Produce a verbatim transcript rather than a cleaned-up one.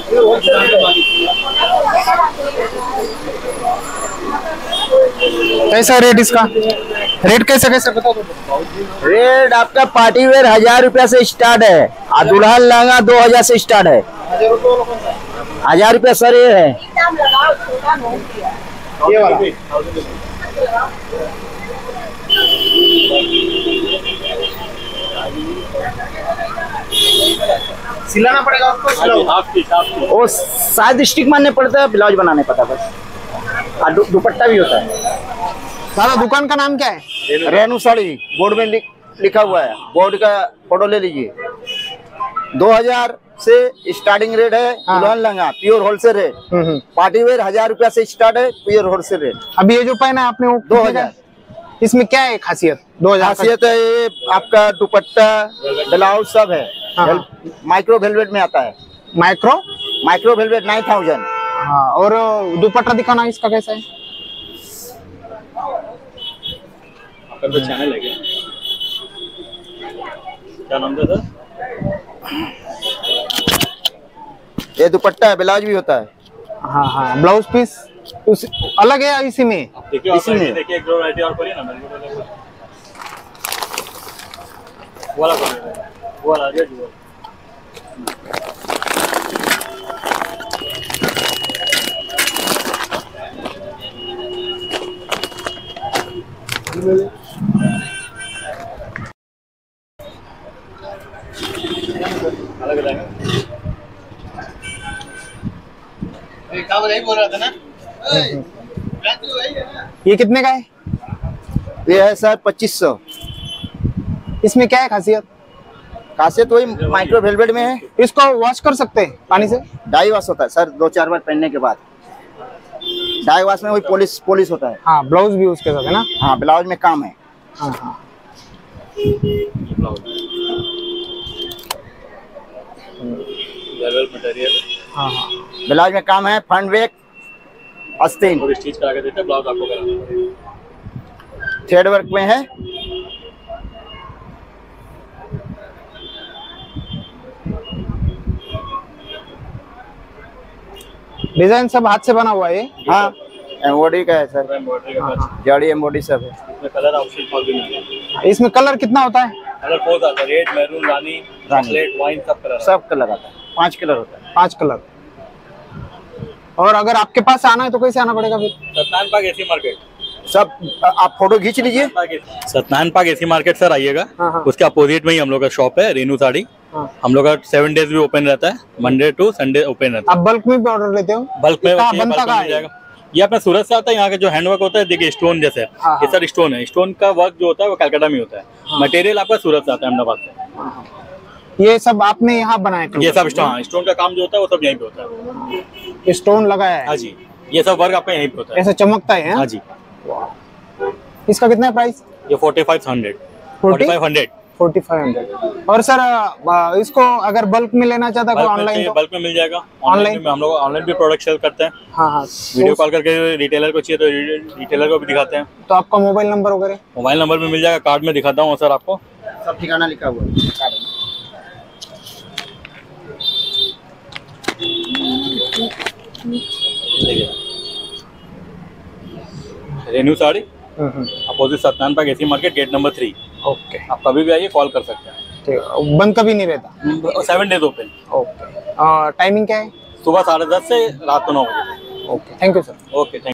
कैसा रेट इसका? रेट कैसे कैसे बताओ तो। रेट आपका पार्टी वेयर हजार रुपया से स्टार्ट है और दुल्हन लहंगा दो हजार से स्टार्ट है। हजार रुपया सर ये है। ये वाला सिलाना पड़ेगा उसको। वो शायद स्टिक मारने पड़ता है, ब्लाउज बनाने पड़ता है बस। और दु, दुपट्टा भी होता है। दादा दुकान का नाम क्या है? रेनू साड़ी बोर्ड में लि, लिखा हुआ है। बोर्ड का फोटो ले लीजिए। दो हजार से स्टार्टिंग रेट है। हाँ। दुल्हन lehenga pure wholesale rate. Party wear हजार रुपया से स्टार्ट है, प्योर होलसेल रेट। अभी ये जो पहना है आपने वो दो हजार। इसमें क्या है खासियत? दो हजार खासियत है ये आपका दुपट्टा ब्लाउज सब है। हाँ। माइक्रो वेलवेट में आता है। Micro micro velvet nine thousand. हाँ, और दुपट्टा दिखाना इसका कैसा है? आपका तो चैनल है क्या? क्या नाम था सर? ये दुपट्टा है, ब्लाउज भी होता है। हाँ हाँ, ब्लाउज पीस उस अलग है इसी में? देखिए इसी में देखिए एक दो वैरायटी और करिए ना मेरे को पहले। वो वाला कौन है? वो वाला रेड वो। अलग रहेगा। बोल रहा था ना। ये कितने का है? ये है सर पच्चीस सौ। इसमें क्या है खासियत? खासियत वही माइक्रो वेलवेट में है। इसको वॉश कर सकते हैं पानी से? डाई वॉश होता है सर, दो चार बार पहनने के बाद। डाई वॉश में वही पॉलिश पॉलिश होता है। हाँ, ब्लाउज भी उसके साथ है ना? हाँ, ब्लाउज में काम है। हाँ हाँ, मटेरियल। हाँ हाँ, ब्लाउज में काम है। फ्रंट बैक आस्तीन और स्टिच करा के देते हैं, ब्लाउज आपको कराना पड़ेगा। थ्रेड वर्क में है। डिजाइन सब हाथ से बना हुआ है ये? हाँ, एम्ब्रॉयडरी का है सर। एम्ब्रॉयडरी का काज। जड़ी एम्ब्रॉयडरी सब है। इसमें कलर ऑप्शन और भी नहीं है। इसमें कलर कितना होता है? कलर बहुत आता है। रेड, मैरून, रानी, चॉकलेट, वाइन सब कलर। सब कलर आता है। पांच कलर होता है। पांच कलर। और अगर आपके पास आना है तो कैसे आना पड़ेगा फिर? Satyanarayan park AC market. सब आप फोटो खींच लीजिए। Satyanarayan park AC market sir आइएगा। हाँ, हाँ। उसके अपोजिट में ही हम लोग का शॉप है, रेनू साड़ी। हाँ। हम लोग का सेवन डेज भी ओपन रहता है, मंडे टू संडे ओपन रहता आप बल्क में भी ऑर्डर लेते हो? है। बल्क में कहाँ बल्क बनता में कहाँ मिल है? जाएगा। ये अपना सूरत से आता है। यहाँ का जो हैंडवर्क होता है देखिए स्टोन जैसे है। हाँ, ये हाँ। सर स्टोन है। स्टोन का वर्क जो होता है वो कलकत्ता में होता है। मटेरियल आपका सूरत से आता है, अहमदाबाद से। ये सब आपने यहाँ बनाया? ये सब स्टोन स्टोन का काम जो होता है वो सब यहीं पे होता है। ये स्टोन लगाया है? हाँ जी, ये सब वर्क आपका यहीं पे होता है। ऐसा चमकता है? हाँ जी। इसका कितना प्राइस? ये forty five hundred forty five hundred forty five hundred. और सर आ, इसको अगर बल्क में लेना चाहता है ऑनलाइन तो? बल्क में मिल जाएगा। ऑनलाइन ऑनलाइन हम लोग ऑनलाइन भी प्रोडक्ट सेल करते हैं। हाँ हाँ, वीडियो कॉल करके रिटेलर को चाहिए तो रिटेलर को भी दिखाते हैं। तो आपका मोबाइल नंबर वगैरह? मोबाइल नंबर भी मिल जाएगा, कार्ड में दिखाता हूँ सर आपको। सब ठिकाना लिखा हुआ है। Renu sari opposite Satyanarayan park AC market, gate number three. Okay, आप कभी भी आइए, कॉल कर सकते हैं। ठीक है। बंद कभी नहीं रहता? Seven days open. Okay, timing क्या है? सुबह साढ़े दस से रात को नौ बजे। Okay, thank you sir. Okay, thank